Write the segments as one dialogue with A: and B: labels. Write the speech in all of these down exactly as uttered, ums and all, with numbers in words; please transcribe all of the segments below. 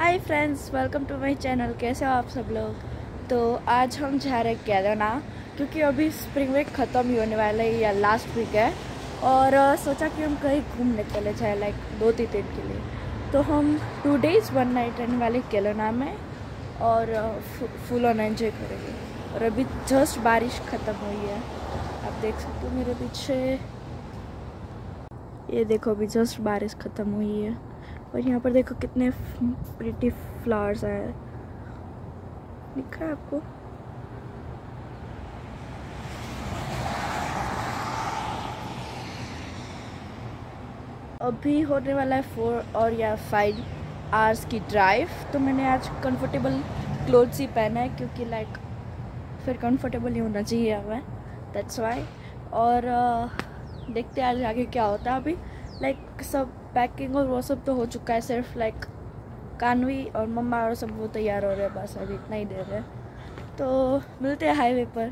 A: Hi friends, welcome to my channel. कैसे हो आप सब लोग। तो आज हम जा रहे हैं केदारना, क्योंकि अभी स्प्रिंग ब्रेक ख़त्म ही होने वाला है या लास्ट वीक है। और uh, सोचा कि हम कहीं घूमने चले जाए, लाइक दो तीन दिन के लिए। तो हम टू डेज़ वन नाइट रहने वाले केदारना में और फुल ऑन एंजॉय करेंगे। और अभी जस्ट बारिश ख़त्म हुई है, आप देख सकते हो मेरे पीछे। ये देखो, अभी जस्ट बारिश ख़त्म हुई है और यहाँ पर देखो कितने प्रिटी फ्लावर्स आए। दिख रहा है आपको? अभी होने वाला है फोर और या फाइव आवर्स की ड्राइव। तो मैंने आज कंफर्टेबल क्लोथ्स ही पहना है, क्योंकि लाइक फिर कंफर्टेबल ही होना चाहिए हमें, दैट्स वाई। और uh, देखते हैं आज आगे क्या होता है। अभी लाइक सब पैकिंग और वो सब तो हो चुका है, सिर्फ लाइक कान्वी और मम्मा और सब वो तैयार हो रहे हैं, बस अभी इतना ही देर है। तो मिलते हैं हाईवे पर।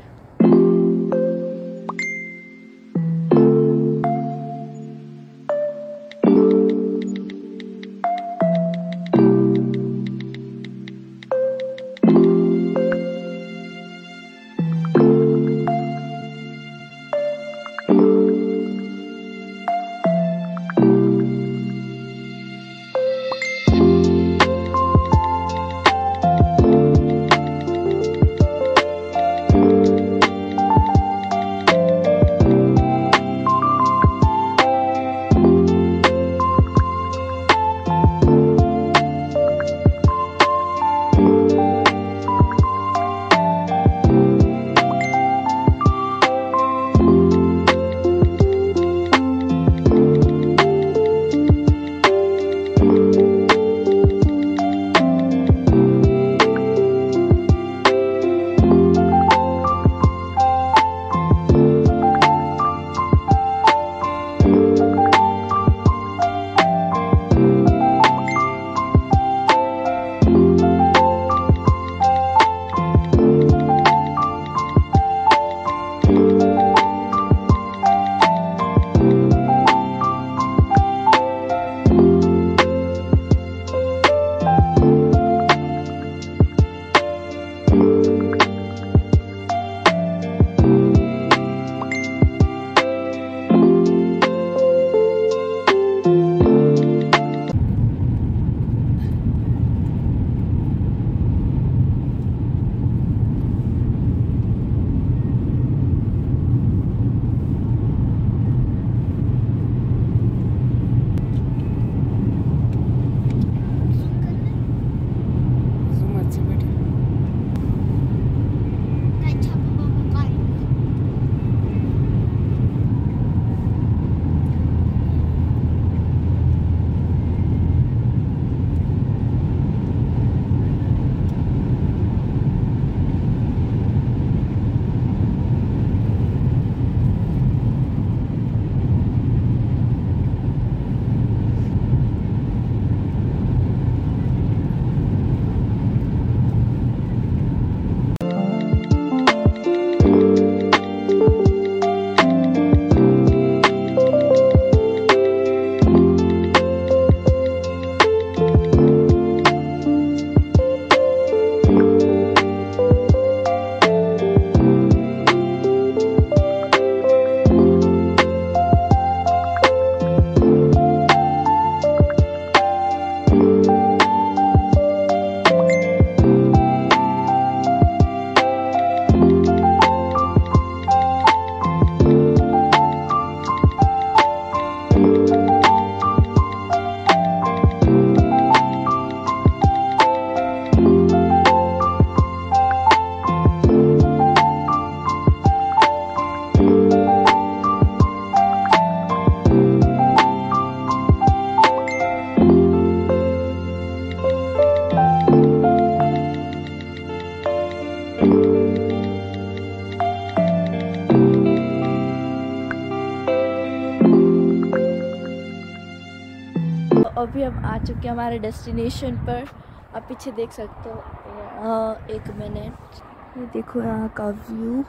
A: अभी हम आ चुके हैं हमारे डेस्टिनेशन पर। आप पीछे देख सकते हो। यहाँ एक मिनट, ये देखो यहाँ का व्यू।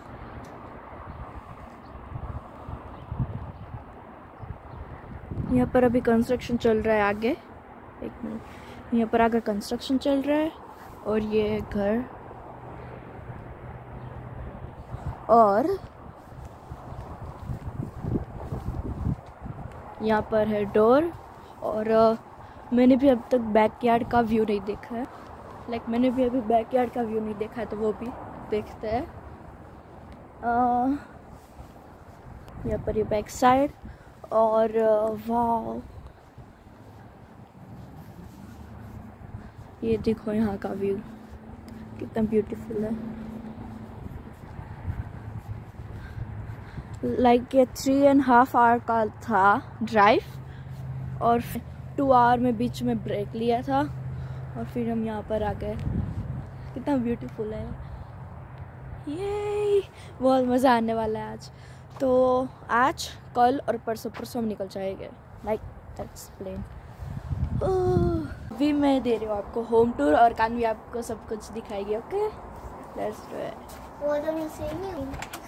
A: यहाँ पर अभी कंस्ट्रक्शन चल रहा है आगे। एक मिनट, यहाँ पर आगे कंस्ट्रक्शन चल रहा है और ये घर, और यहाँ पर है डोर। और uh, मैंने भी अब तक बैकयार्ड का व्यू नहीं देखा है, लाइक like, मैंने भी अभी बैकयार्ड का व्यू नहीं देखा है, तो वो भी देखते हैं। uh, यहाँ पर ये बैक साइड, और uh, वाह, ये देखो यहाँ का व्यू कितना ब्यूटीफुल है। लाइक ये थ्री एंड हाफ आवर का था ड्राइव, और टू आवर में बीच में ब्रेक लिया था, और फिर हम यहाँ पर आ गए। कितना ब्यूटीफुल है ये, बहुत मज़ा आने वाला है आज। तो आज, कल और परसों परसों हम निकल जाएंगे, लाइक दैट्स प्लेन। अभी मैं दे रही हूँ आपको होम टूर, और कान्वी आपको सब कुछ दिखाएगी। Okay, let's do it.
B: What are you saying?